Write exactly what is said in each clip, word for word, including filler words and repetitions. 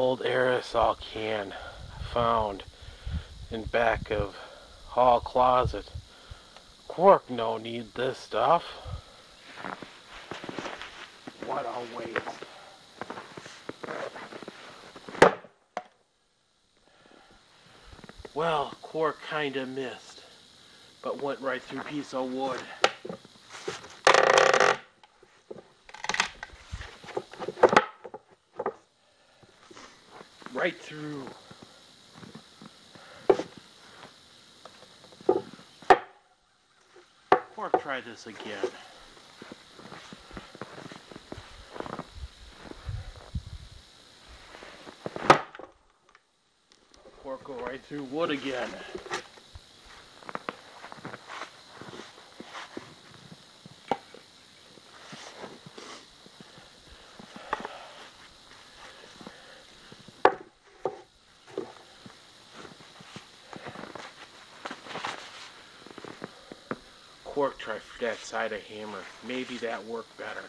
old aerosol can found in back of hall closet. Quark no need this stuff. What a waste. Well, Quark kinda missed, but went right through a piece of wood. Right through. Quark, try this again. Quark go right through wood again. Quark, try that side of hammer. Maybe that worked better.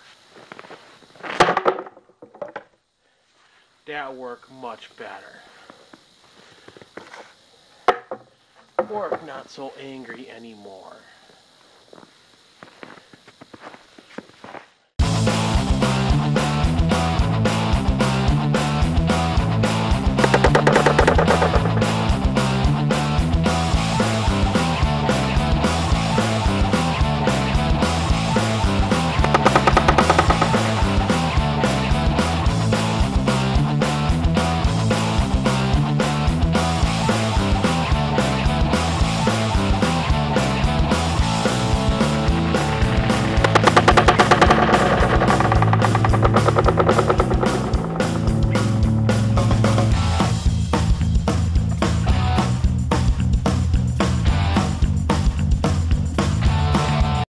That worked much better. Quark not so angry anymore.